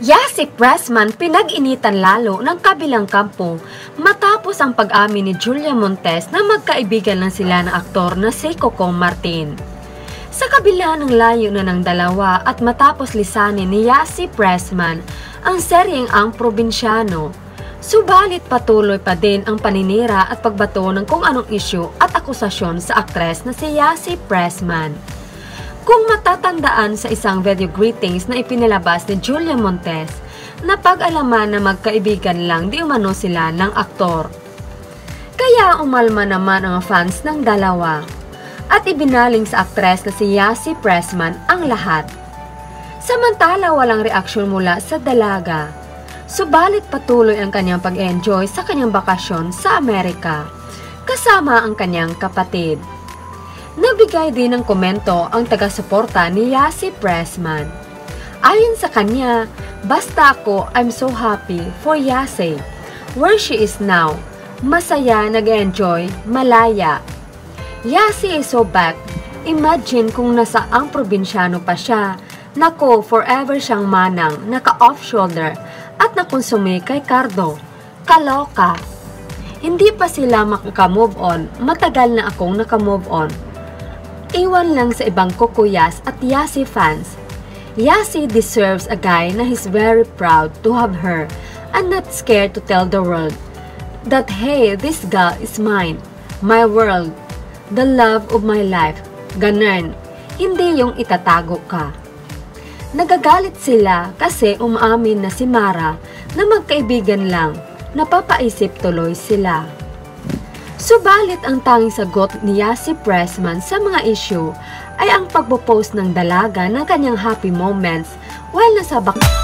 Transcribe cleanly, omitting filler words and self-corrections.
Si Pressman pinag-initan lalo ng kabilang kampo matapos ang pag-amin ni Julia Montes na magkaibigan lang sila ng aktor na si Coco Martin. Sa kabila ng layo na ng dalawa at matapos lisanin ni si Pressman ang seryeng Ang Probinsyano, subalit patuloy pa din ang paninira at pagbato ng kung anong isyu at akusasyon sa aktres na si Pressman. Kung matatandaan sa isang video greetings na ipinalabas ni Julia Montes, napag-alaman na magkaibigan lang di umano sila ng aktor. Kaya umalma naman ang fans ng dalawa at ibinaling sa aktres na si Pressman ang lahat. Samantala walang reaksyon mula sa dalaga, subalit patuloy ang kanyang pag-enjoy sa kanyang bakasyon sa Amerika kasama ang kanyang kapatid. Nabigay din ng komento ang taga-suporta ni si Pressman. Ayon sa kanya, basta ako, I'm so happy for Yasi. Where she is now, masaya, nag-enjoy, malaya. Yasi is so back. Imagine kung nasa Ang Probinsyano pa siya. Nako, forever siyang manang, naka-off shoulder at nakonsumi kay Cardo. Kaloka. Hindi pa sila makaka-move on. Matagal na akong naka-move on. Iwan lang sa ibang kukuyas at Yasi fans. Yasi deserves a guy na he's very proud to have her and not scared to tell the world that hey, this girl is mine, my world, the love of my life. Ganun, hindi yung itatago ka. Nagagalit sila kasi umaamin na si Mara na magkaibigan lang, napapaisip tuloy sila. Subalit ang tanging sagot ni si Pressman sa mga issue ay ang pagpo-post ng dalaga ng kanyang happy moments while nasa